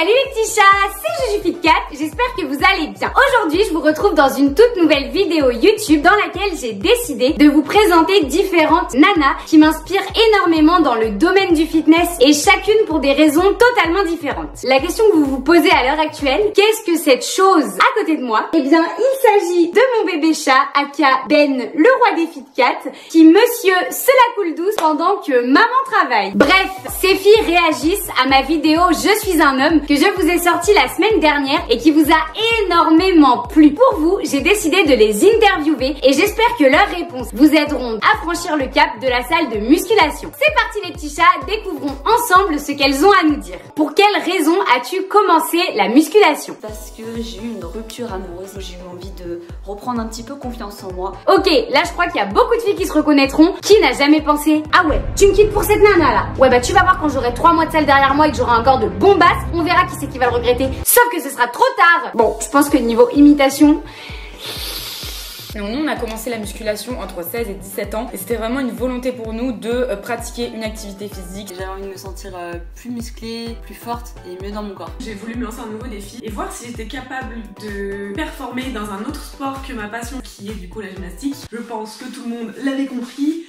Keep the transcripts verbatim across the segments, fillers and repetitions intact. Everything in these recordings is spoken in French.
Salut les petits chats, c'est JujuFitCat, j'espère que vous allez bien. Aujourd'hui, je vous retrouve dans une toute nouvelle vidéo YouTube dans laquelle j'ai décidé de vous présenter différentes nanas qui m'inspirent énormément dans le domaine du fitness et chacune pour des raisons totalement différentes. La question que vous vous posez à l'heure actuelle, qu'est-ce que cette chose à côté de moi? Eh bien, il s'agit de mon bébé chat, aka Ben, le roi des FitCat, qui monsieur se la coule douce pendant que maman travaille. Bref, ces filles réagissent à ma vidéo Je suis un homme que je vous ai sorti la semaine dernière et qui vous a énormément plu. Pour vous, j'ai décidé de les interviewer et j'espère que leurs réponses vous aideront à franchir le cap de la salle de musculation. C'est parti les petits chats, découvrons ensemble ce qu'elles ont à nous dire. Pour quelle raison as-tu commencé la musculation? Parce que j'ai eu une rupture amoureuse, j'ai eu envie de reprendre un petit peu confiance en moi. Ok, là je crois qu'il y a beaucoup de filles qui se reconnaîtront. Qui n'a jamais pensé, ah ouais, tu me quittes pour cette nana là? Ouais bah tu vas voir quand j'aurai trois mois de salle derrière moi et que j'aurai un corps de bombasse, on verra qui c'est qui va le regretter. Sauf que ce sera trop tard. Bon, je pense que niveau imitation... Donc nous on a commencé la musculation entre seize et dix-sept ans et c'était vraiment une volonté pour nous de euh, pratiquer une activité physique. J'avais envie de me sentir euh, plus musclée, plus forte et mieux dans mon corps. J'ai voulu me lancer un nouveau défi et voir si j'étais capable de performer dans un autre sport que ma passion qui est du coup la gymnastique. Je pense que tout le monde l'avait compris.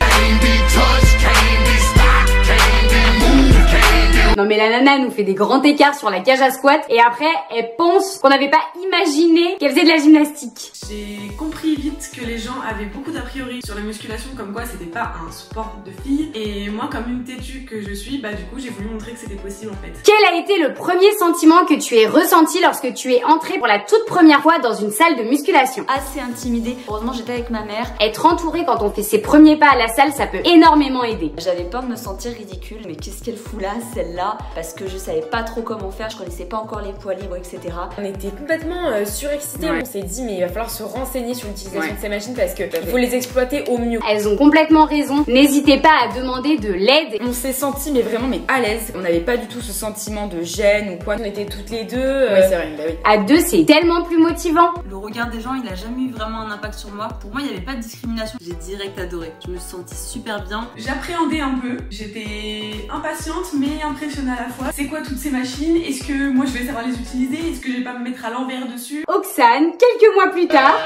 Non mais la nana nous fait des grands écarts sur la cage à squat et après elle pense qu'on n'avait pas imaginé qu'elle faisait de la gymnastique. J'ai compris vite que les gens avaient beaucoup d'a priori sur la musculation, comme quoi c'était pas un sport de filles. Et moi, comme une têtue que je suis, bah du coup j'ai voulu montrer que c'était possible en fait. Quel a été le premier sentiment que tu aies ressenti lorsque tu es entrée pour la toute première fois dans une salle de musculation? Assez intimidée. Heureusement j'étais avec ma mère. Être entourée quand on fait ses premiers pas à la salle, ça peut énormément aider. J'avais peur de me sentir ridicule, mais qu'est-ce qu'elle fout là, celle-là? Parce que je savais pas trop comment faire, je connaissais pas encore les poids libres, et cetera. On était complètement euh, surexcités, ouais. On s'est dit mais il va falloir se renseigner sur l'utilisation ouais. de ces machines parce que il faut les exploiter au mieux. Elles ont complètement raison, n'hésitez pas à demander de l'aide. On s'est sentis mais vraiment mais à l'aise, on n'avait pas du tout ce sentiment de gêne ou quoi, on était toutes les deux. Euh... Ouais c'est vrai, bah oui. À deux c'est tellement plus motivant. Le regard des gens il a jamais eu vraiment un impact sur moi. Pour moi il n'y avait pas de discrimination, j'ai direct adoré, je me sentis super bien. J'appréhendais un peu, j'étais impatiente mais impressionnée à la fois. C'est quoi toutes ces machines? Est-ce que moi je vais savoir les utiliser? Est-ce que je vais pas me mettre à l'envers dessus? Oxane, quelques mois plus tard.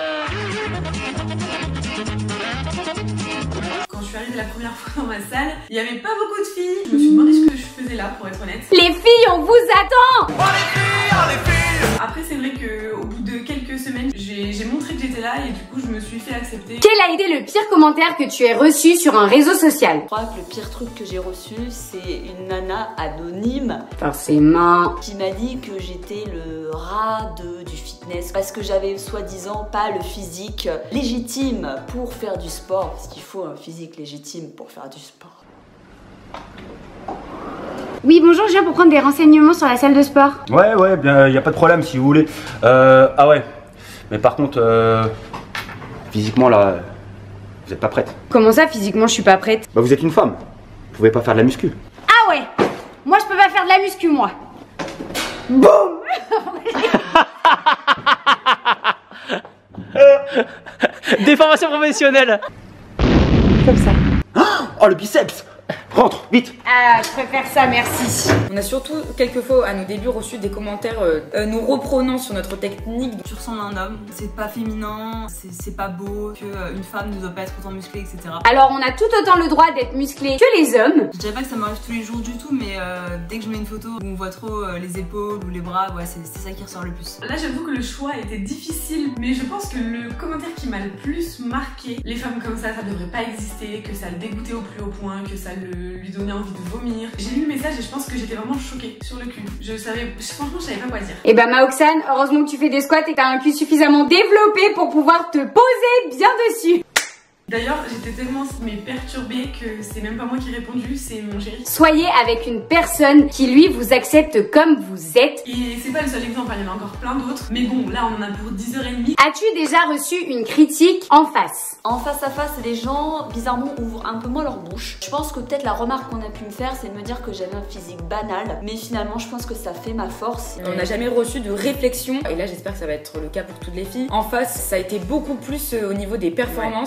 Quand je suis arrivée la première fois dans ma salle, il n'y avait pas beaucoup de filles. Je me suis demandé ce que je faisais là pour être honnête. Les filles, on vous attend! Oh les filles, oh les filles! Après c'est vrai qu'au bout de quelques semaines, j'ai montré que j'étais là et du coup je me suis fait accepter. Quel a été le pire commentaire que tu aies reçu sur un réseau social? Je crois que le pire truc que j'ai reçu, c'est une nana anonyme. Forcément. Qui m'a dit que j'étais le rat de, du fitness parce que j'avais soi-disant pas le physique légitime pour faire du sport. Parce qu'il faut un physique légitime pour faire du sport. Oui, bonjour, je viens pour prendre des renseignements sur la salle de sport. Ouais, ouais, bien, y a pas de problème si vous voulez. Euh, ah ouais, mais par contre, euh, physiquement là, vous êtes pas prête. Comment ça, physiquement, je suis pas prête? Bah vous êtes une femme, vous pouvez pas faire de la muscu. Ah ouais, moi je peux pas faire de la muscu, moi. Boum. Déformation professionnelle. Comme ça. Oh le biceps. Rentre, vite. Ah, je préfère ça, merci. On a surtout quelquefois à nos débuts reçu des commentaires euh, euh, nous reprenant sur notre technique. Tu ressembles à un homme, c'est pas féminin, c'est pas beau, que euh, une femme ne doit pas être autant musclée, et cetera. Alors on a tout autant le droit d'être musclé que les hommes. Je dirais pas que ça m'arrive tous les jours du tout, mais euh, dès que je mets une photo où on voit trop euh, les épaules ou les bras, ouais, c'est ça qui ressort le plus. Là j'avoue que le choix était difficile, mais je pense que le commentaire qui m'a le plus marqué, les femmes comme ça, ça devrait pas exister, que ça le dégoûtait au plus haut point, que ça le lui donnait envie de vomir. J'ai lu le message et je pense que j'étais vraiment choquée sur le cul. Je savais, franchement, je savais pas quoi dire. Et bah ma Oxane, heureusement que tu fais des squats et que t'as un cul suffisamment développé pour pouvoir te poser bien dessus. D'ailleurs, j'étais tellement mais perturbée que c'est même pas moi qui ai répondu, c'est mon chéri. Soyez avec une personne qui lui vous accepte comme vous êtes. Et c'est pas le seul exemple, il y en a encore plein d'autres. Mais bon, là on en a pour dix heures trente. As-tu déjà reçu une critique en face? En face à face, les gens, bizarrement, ouvrent un peu moins leur bouche. Je pense que peut-être la remarque qu'on a pu me faire, c'est de me dire que j'avais un physique banal. Mais finalement, je pense que ça fait ma force. On n'a jamais reçu de réflexion. Et là, j'espère que ça va être le cas pour toutes les filles. En face, ça a été beaucoup plus au niveau des performances. Ouais.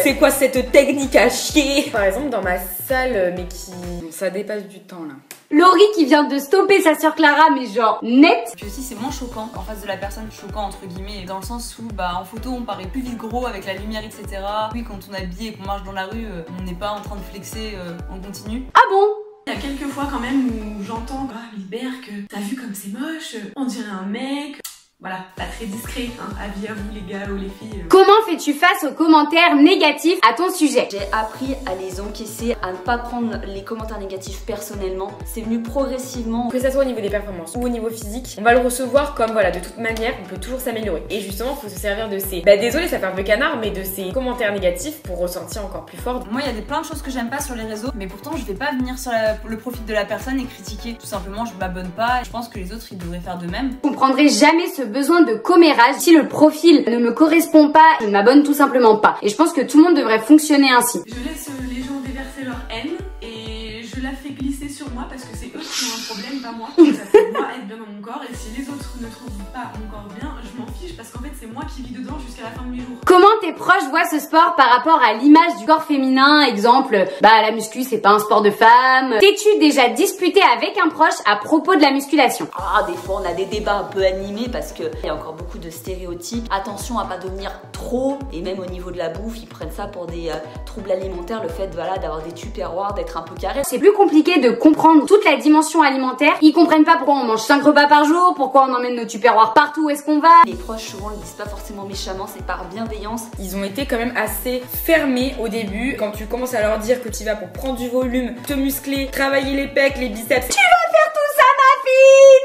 c'est quoi cette technique à chier? Par exemple dans ma salle, mais qui... Bon, ça dépasse du temps là. Laurie qui vient de stopper sa sœur Clara, mais genre net. Puis aussi c'est moins choquant en face de la personne, choquant entre guillemets, dans le sens où bah en photo on paraît plus vite gros avec la lumière et cetera. Oui, quand on est habillé et qu'on marche dans la rue, euh, on n'est pas en train de flexer euh, en continu. Ah bon? Il y a quelques fois quand même où j'entends ah Libère que t'as vu comme c'est moche, on dirait un mec. Voilà, pas très discret, hein. Avis à vous les gars ou les filles. Comment fais-tu face aux commentaires négatifs à ton sujet? J'ai appris à les encaisser, à ne pas prendre les commentaires négatifs personnellement. C'est venu progressivement. Que ça soit au niveau des performances ou au niveau physique, on va le recevoir comme voilà, de toute manière, on peut toujours s'améliorer. Et justement, il faut se servir de ces, bah désolé, ça fait un peu canard, mais de ces commentaires négatifs pour ressentir encore plus fort. Moi, il y a des plein de choses que j'aime pas sur les réseaux, mais pourtant, je vais pas venir sur la, le profil de la personne et critiquer. Tout simplement, je m'abonne pas. Je pense que les autres, ils devraient faire de même. Je comprendrai jamais ce besoin de commérage. Si le profil ne me correspond pas, je ne m'abonne tout simplement pas. Et je pense que tout le monde devrait fonctionner ainsi. Je laisse les gens déverser leur haine et je la fais glisser sur moi parce que c'est eux qui ont un problème, pas moi. Ça fait moi être bien dans mon corps et si les autres ne trouvent pas mon corps bien, je m'en fiche parce qu'en fait c'est moi qui vis dedans jusqu'à la fin de mes jours. Comment tes proches voient ce sport par rapport à l'image du corps féminin? Exemple, bah la muscu c'est pas un sport de femme. T'es-tu déjà disputé avec un proche à propos de la musculation? Ah, des fois on a des débats un peu animés parce que il y a encore beaucoup de stéréotypes. Attention à pas devenir trop, et même au niveau de la bouffe, ils prennent ça pour des euh, troubles alimentaires, le fait voilà, d'avoir des tupperwares, d'être un peu carré. C'est plus compliqué de comprendre toute la dimension alimentaire. Ils comprennent pas pourquoi on mange cinq repas par jour, pourquoi on emmène nos tupperwares partout où est-ce qu'on va. Les proches souvent le disent pas forcément méchamment, c'est par bienveillance. Ils ont été quand même assez fermés au début. Quand tu commences à leur dire que tu vas pour prendre du volume, te muscler, travailler les pecs, les biceps. Tu vas faire tout ça ma fille?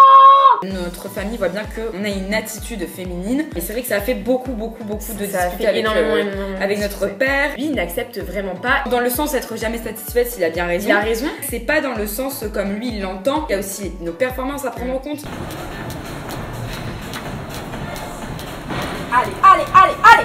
Non! Notre famille voit bien qu'on a une attitude féminine. Et c'est vrai que ça a fait beaucoup, beaucoup, beaucoup de Ça a disputes fait avec, énormément, euh, énormément avec notre père. Lui, il n'accepte vraiment pas. Dans le sens être jamais satisfait, s'il a bien raison. Il a raison. C'est pas dans le sens comme lui, il l'entend. Il y a aussi nos performances à prendre en compte. Allez, allez, allez, allez.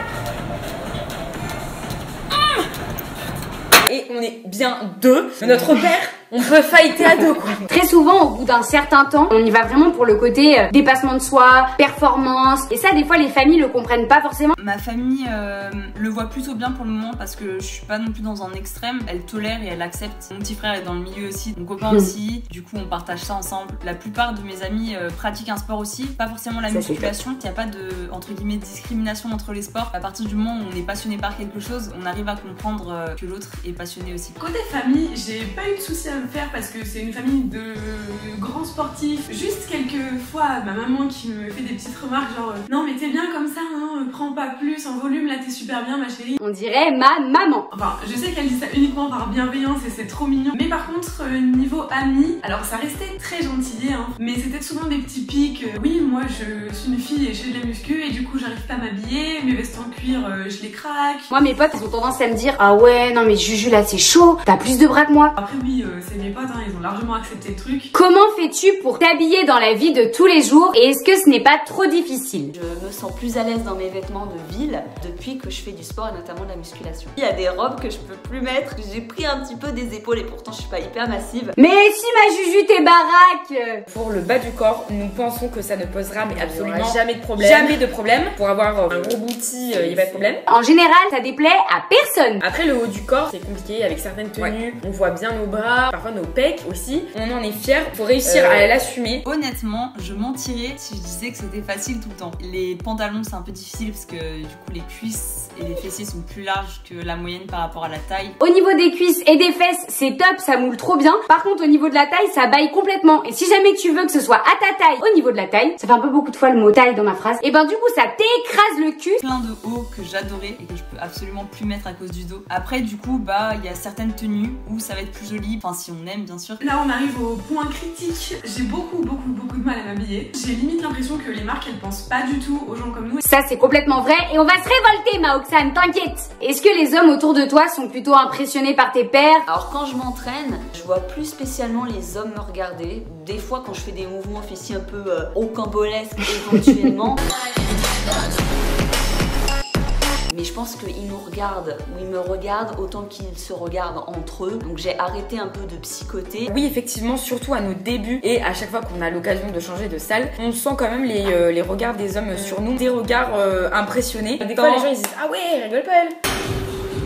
Et on est bien deux. Notre père, on peut fighter à deux quoi. Très souvent, au bout d'un certain temps, on y va vraiment pour le côté euh, dépassement de soi, performance. Et ça, des fois, les familles le comprennent pas forcément. Ma famille euh, le voit plutôt bien pour le moment parce que je suis pas non plus dans un extrême. Elle tolère et elle accepte. Mon petit frère est dans le milieu aussi, mon copain Mmh. aussi. Du coup, on partage ça ensemble. La plupart de mes amis euh, pratiquent un sport aussi, pas forcément la Ça, c'est musculation. Il n'y a pas de entre guillemets discrimination entre les sports. À partir du moment où on est passionné par quelque chose, on arrive à comprendre euh, que l'autre est passionné aussi. Côté famille, j'ai pas eu de soucis à me faire parce que c'est une famille de grands sportifs. Juste quelques fois, ma maman qui me fait des petites remarques genre euh, non mais t'es bien comme ça, hein, prends pas plus en volume, là t'es super bien ma chérie. On dirait ma maman. Enfin, je sais qu'elle dit ça uniquement par bienveillance et c'est trop mignon. Mais par contre, euh, niveau amis, alors ça restait très gentil, hein, mais c'était souvent des petits pics. Euh, oui, moi je suis une fille et je fais de la muscu et du coup j'arrive pas à m'habiller, mes vestes en cuir, euh, je les craque. Moi, mes potes, ils ont tendance à me dire ah ouais, non mais Juju là c'est chaud, t'as plus de bras que moi. Après oui, euh, c'est mes potes, hein, ils ont largement accepté le truc. Comment fais-tu pour t'habiller dans la vie de tous les jours et est-ce que ce n'est pas trop difficile? Je me sens plus à l'aise dans mes vêtements de ville depuis que je fais du sport et notamment de la musculation. Il y a des robes que je peux plus mettre, j'ai pris un petit peu des épaules et pourtant je suis pas hyper massive. Mais si ma Juju t'es baraque. Pour le bas du corps, nous pensons que ça ne posera mais absolument jamais de problème. jamais de problème. Pour avoir euh, un gros booty, il n'y a pas de problème. En général, ça déplaît à personne. Après le haut du corps, c'est compliqué avec certaines tenues. Ouais. On voit bien nos bras, parfois nos pecs aussi. On en est fiers. Faut réussir euh... à l'assumer. Honnêtement, je mentirais si je disais que c'était facile tout le temps. Les pantalons, c'est un peu difficile parce que du coup les cuisses et les fessiers sont plus larges que la moyenne par rapport à la taille. Au niveau des cuisses et des fesses, c'est top, ça moule trop bien. Par contre, au niveau de la taille, ça baille complètement. Et si jamais tu veux que ce soit à ta taille, au niveau de la taille, ça fait un peu beaucoup de fois le mot taille dans ma phrase, et ben du coup ça t'écrase le cul. Plein de hauts que j'adorais et que je peux absolument plus mettre à cause du dos. Après du coup, bah il y a certaines tenues où ça va être plus joli, enfin si on aime bien sûr. Là on arrive au point critique. J'ai beaucoup beaucoup beaucoup de mal à m'habiller. J'ai limite l'impression que les marques elles pensent pas du tout aux gens comme nous. Ça c'est complètement vrai et on va se révolter ma Oxane, t'inquiète. Est-ce que les hommes autour de toi sont plutôt impressionnés par tes pairs? Alors quand je m'entraîne, je vois plus spécialement les hommes me regarder. Des fois quand je fais des mouvements fessiers un peu euh, rocambolesques éventuellement. Mais je pense qu'ils nous regardent, ou ils me regardent autant qu'ils se regardent entre eux. Donc j'ai arrêté un peu de psychoter. Oui, effectivement, surtout à nos débuts et à chaque fois qu'on a l'occasion de changer de salle, on sent quand même les, euh, les regards des hommes sur nous, des regards euh, impressionnés. Des fois, les gens ils disent ah ouais, rigole pas elle.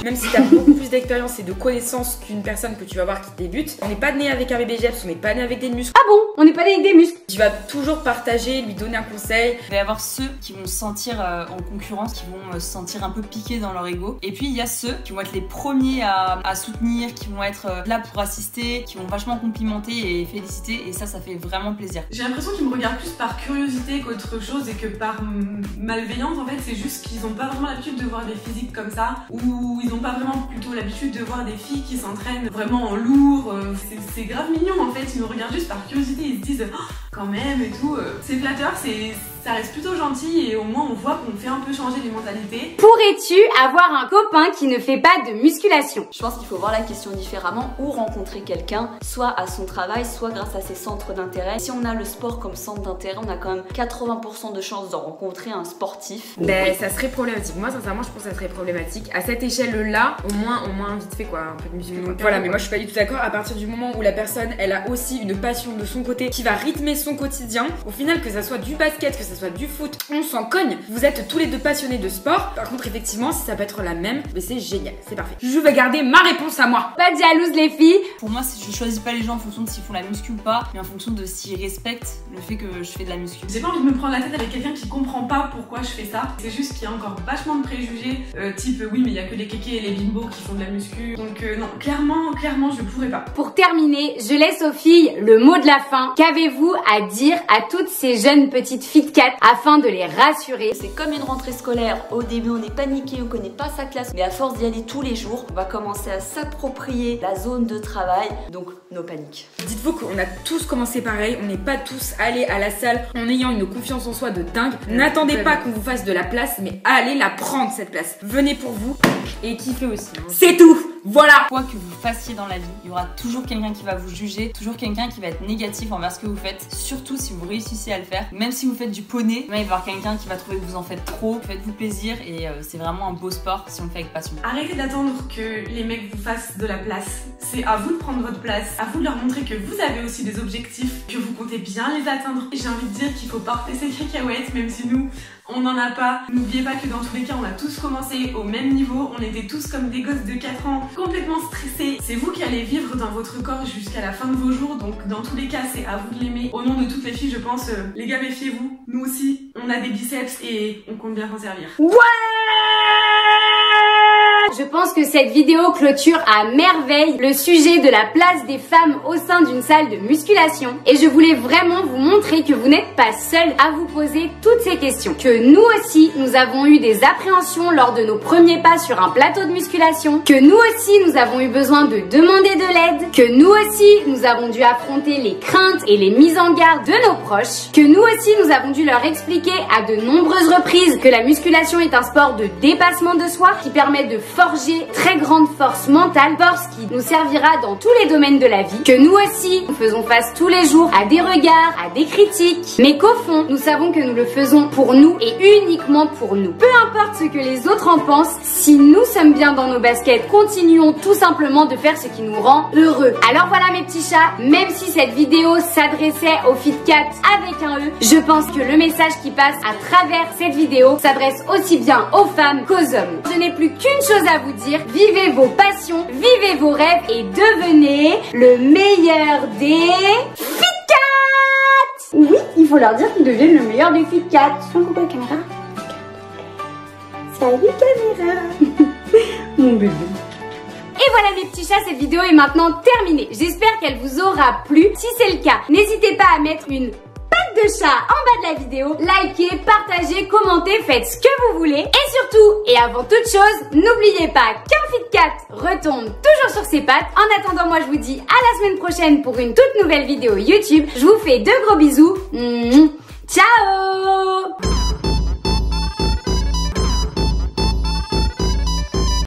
même si t'as beaucoup plus d'expérience et de connaissances qu'une personne que tu vas voir qui débute. On n'est pas né avec un bébé G E P S, on n'est pas né avec des muscles. Ah bon? On n'est pas né avec des muscles? Tu vas toujours partager, lui donner un conseil. Il va y avoir ceux qui vont se sentir euh, en concurrence, qui vont euh, se sentir un peu piqués dans leur ego. Et puis il y a ceux qui vont être les premiers à, à soutenir, qui vont être euh, là pour assister, qui vont vachement complimenter et féliciter. Et ça, ça fait vraiment plaisir. J'ai l'impression qu'ils me regardent plus par curiosité qu'autre chose et que par malveillance. En fait, c'est juste qu'ils n'ont pas vraiment l'habitude de voir des physiques comme ça, ou ils n'ont pas vraiment plutôt l'habitude de voir des filles qui s'entraînent vraiment en lourd. C'est grave mignon en fait. Ils me regardent juste par curiosité. Ils se disent oh, quand même et tout. C'est flatteur, c'est ça reste plutôt gentil et au moins on voit qu'on fait un peu changer les mentalités. Pourrais-tu avoir un copain qui ne fait pas de musculation? Je pense qu'il faut voir la question différemment ou rencontrer quelqu'un, soit à son travail, soit grâce à ses centres d'intérêt. Si on a le sport comme centre d'intérêt, on a quand même quatre-vingts pour cent de chances de rencontrer un sportif. Ben ça serait problématique. Moi sincèrement je pense que ça serait problématique. À cette échelle-là, au moins, au moins vite fait quoi, un peu de muscu. Donc, voilà, mais moi je suis pas du tout d'accord. À partir du moment où la personne elle a aussi une passion de son côté qui va rythmer son quotidien, au final que ça soit du basket, que ça soit du foot, on s'en cogne. Vous êtes tous les deux passionnés de sport. Par contre effectivement si ça peut être la même, mais c'est génial, c'est parfait. Je vais garder ma réponse à moi. Pas de jalouse les filles. Pour moi je choisis pas les gens en fonction de s'ils font la muscu ou pas, mais en fonction de s'ils respectent le fait que je fais de la muscu. J'ai pas envie de me prendre la tête avec quelqu'un qui comprend pas pourquoi je fais ça. C'est juste qu'il y a encore vachement de préjugés, euh, type oui mais il y a que les kékés et les bimbos qui font de la muscu. Donc euh, non, clairement, clairement je pourrais pas. Pour terminer, je laisse aux filles le mot de la fin. Qu'avez-vous à dire à toutes ces jeunes petites FitCat afin de les rassurer? C'est comme une rentrée scolaire. Au début on est paniqué, on connaît pas sa classe, mais à force d'y aller tous les jours, on va commencer à s'approprier la zone de travail, donc nos paniques. Dites-vous qu'on a tous commencé pareil, on n'est pas tous allés à la salle en ayant une confiance en soi de dingue. N'attendez pas qu'on vous fasse de la place, mais allez la prendre cette place. Venez pour vous et kiffez aussi. Hein. C'est tout. Voilà. Quoi que vous fassiez dans la vie, il y aura toujours quelqu'un qui va vous juger, toujours quelqu'un qui va être négatif envers ce que vous faites, surtout si vous réussissez à le faire. Même si vous faites du poney, il va y avoir quelqu'un qui va trouver que vous en faites trop. Faites-vous plaisir et euh, c'est vraiment un beau sport si on le fait avec passion. Arrêtez d'attendre que les mecs vous fassent de la place. C'est à vous de prendre votre place, à vous de leur montrer que vous avez aussi des objectifs, que vous comptez bien les atteindre. Et j'ai envie de dire qu'il faut porter ses cacahuètes, même si nous, on n'en a pas. N'oubliez pas que dans tous les cas, on a tous commencé au même niveau. On était tous comme des gosses de quatre ans, complètement stressés. C'est vous qui allez vivre dans votre corps jusqu'à la fin de vos jours. Donc dans tous les cas, c'est à vous de l'aimer. Au nom de toutes les filles, je pense, euh, les gars, méfiez-vous. Nous aussi, on a des biceps et on compte bien s'en servir. Ouais! Je pense que cette vidéo clôture à merveille le sujet de la place des femmes au sein d'une salle de musculation. Et je voulais vraiment vous montrer que vous n'êtes pas seul à vous poser toutes ces questions. Que nous aussi, nous avons eu des appréhensions lors de nos premiers pas sur un plateau de musculation. Que nous aussi, nous avons eu besoin de demander de l'aide. Que nous aussi, nous avons dû affronter les craintes et les mises en garde de nos proches. Que nous aussi, nous avons dû leur expliquer à de nombreuses reprises que la musculation est un sport de dépassement de soi qui permet de forger très grande force mentale, force qui nous servira dans tous les domaines de la vie, que nous aussi nous faisons face tous les jours à des regards, à des critiques, mais qu'au fond nous savons que nous le faisons pour nous et uniquement pour nous. Peu importe ce que les autres en pensent, si nous sommes bien dans nos baskets, continuons tout simplement de faire ce qui nous rend heureux. Alors voilà mes petits chats, même si cette vidéo s'adressait aux FitCat avec un E, je pense que le message qui passe à travers cette vidéo s'adresse aussi bien aux femmes qu'aux hommes. Je n'ai plus qu'une chose à vous dire, vivez vos passions, vivez vos rêves et devenez le meilleur des FitCat. Oui, il faut leur dire qu'ils deviennent le meilleur des FitCat. Fais un coucou à la caméra. Salut caméra. Mon bébé. Et voilà mes petits chats, cette vidéo est maintenant terminée. J'espère qu'elle vous aura plu. Si c'est le cas, n'hésitez pas à mettre une de chat en bas de la vidéo, likez, partagez, commentez, faites ce que vous voulez et surtout, et avant toute chose, n'oubliez pas qu'un FitCat retombe toujours sur ses pattes. En attendant, moi je vous dis à la semaine prochaine pour une toute nouvelle vidéo YouTube. Je vous fais de gros bisous. Mouah.